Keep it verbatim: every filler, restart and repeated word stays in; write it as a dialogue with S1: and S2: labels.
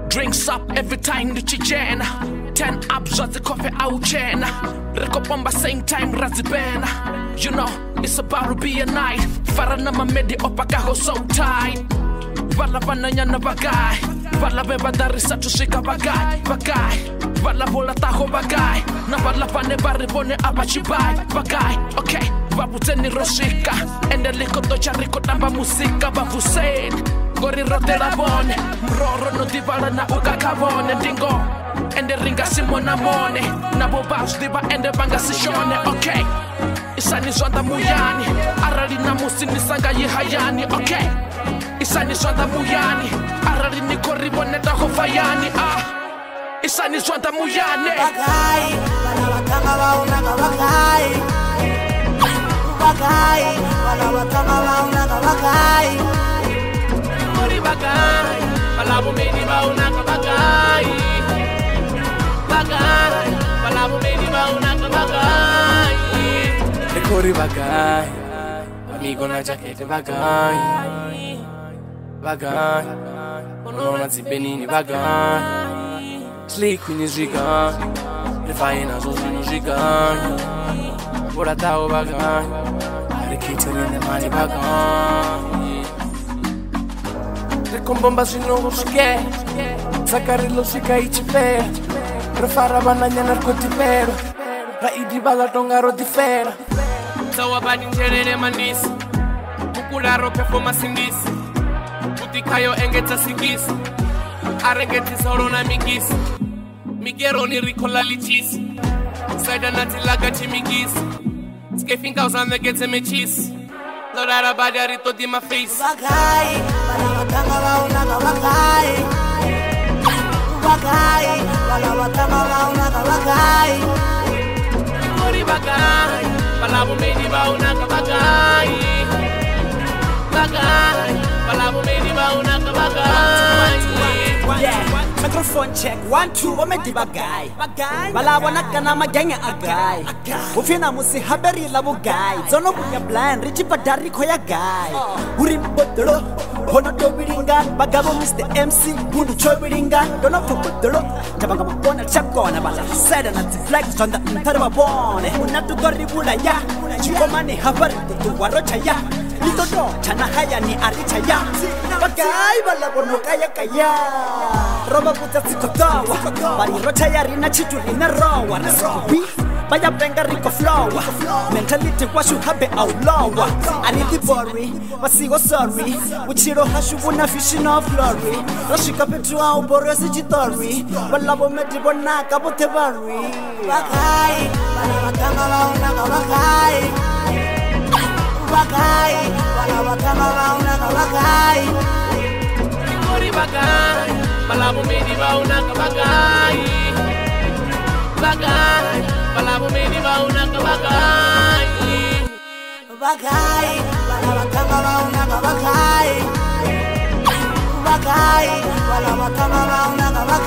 S1: Drinks up every time the chichen. Ten up just the coffee out chain. Rekopamba same time razibena. You know, it's about to be a night. Farana mamedi opakaho so tight. Vala bananya na bagay. Vala beba darisa tushika bagay. Bagay. Vala bola taho bagay. Na vala pane baribone abachibai. Bagay. Okay. Babu teni roshika. Ende liko docha riko namba musika. Babu said. Gori rote la bone. Mroro no divala na uka kabone. Dingo. Ende ringa simona mone. Nabo baus diba ende banga sishone. Okay. Isani zonda muyani. Arali na musini sanga yihayani. Okay. Isani zonda muyani. Arali ni koribo neta hofayani. Ah. Isani zonda muyani.
S2: Bagay. Wala watanga wauna ka bagay. Bagay. Wala watanga wauna ka bagay.
S3: Mori bagay. Wala bumeni wauna ka bagay. Bagay. Wala bumeni wauna ka bagay. Dekori bagay. Amigo na jacket bagay. Bagay. Onona zibenini bagay. Slick ni gigan. Le fai na zo no gigan. Ora tao bagay. Rekita ni mani bagay. Con bombas y no busqué sacarlo si caí chipera prefara bananya narcotipero ra idibala tongaro di fera sawa badi njerere mandis kukularo performance indis utikayo engeta sigis aregeti soro na migis migero ni ricola lichis saida nati laga chimigis skefin causa me gete me cheese Lorara bajarito di my face.
S2: Bagay, wala watanga wauna ka bagay. Bagay, wala watanga wauna ka bagay.
S3: Mori bagay, wala bumeni wauna ka bagay. Bagay, wala bumeni wauna ka bagay.
S4: Yeah, microphone check, one, two, wamedi bagay. Balawana kana magenge agay. Ufina musi haberi la bugay. Zono buya blind, richi padari koya guy. Uri mbodolo, hono dobiringan. Bagabo Mister M C, bundu chobiringan. Dono fokodolo, tabanga mabona chakona. Bala sada na flex, chonda ntarwa bone. Unatu gori bula ya, chikomani habari tutu warocha ya. Itodo, chana haya ni aricha ya. Bagay, bala bono kaya kaya. Roba puta sikotawa Bari rocha ya rina chitu rina rawa Nasukubi Baya benga riko flowa Mentality washu habe au lawa Anidi bori Wasigo sorry Uchiro hashu wuna fishi no flori Rashika petu au bori asijitori Walabo medi bona kabote bari
S2: Bagay, wala watanga wauna ka bagay. Bagay, wala watanga wauna ka bagay.
S3: Mori bagay, wala bumeni wauna ka bagay. Bagay, wala bumeni wauna ka bagay.
S2: Bagay, wala watanga wauna ka bagay. Bagay, wala watanga wauna ka bagay.